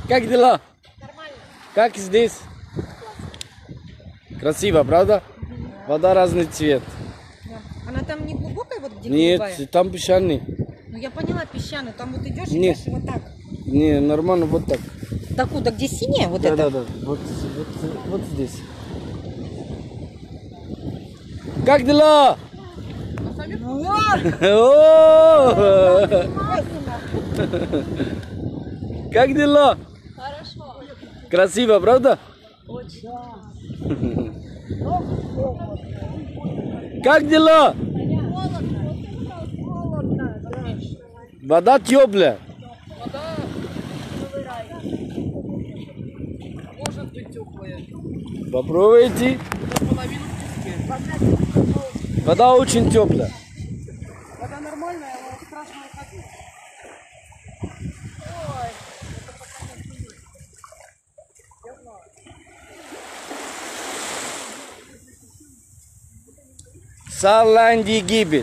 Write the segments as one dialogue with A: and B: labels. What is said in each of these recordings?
A: Как дела?
B: Нормально.
A: Как здесь? Красиво, правда? Вода разный цвет.
B: Да. Она там не глубокая, вот где
A: Нет,
B: голубая?
A: там песчаный.
B: Ну я поняла, песчаный. Там вот идешь и
A: Нет.
B: идешь и вот так.
A: Не, нормально, вот так.
B: Так куда, где синяя вот
A: Да,
B: это?
A: да. Вот здесь. Как дела?
B: Вот.
A: О! Как дела?
B: Хорошо.
A: Красиво, правда?
B: Очень.
A: Как дела?
B: Холодно.
A: Вода теплая.
C: Может быть теплая.
A: Попробуйте.
C: Половину теплее.
A: Вода очень теплая.
C: Вода нормальная, но страшно уходить.
A: Saarland, Египет.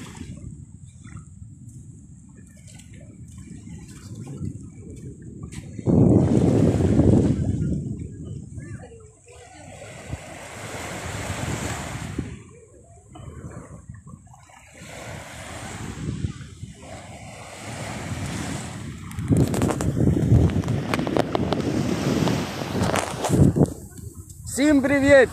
A: Всем привет!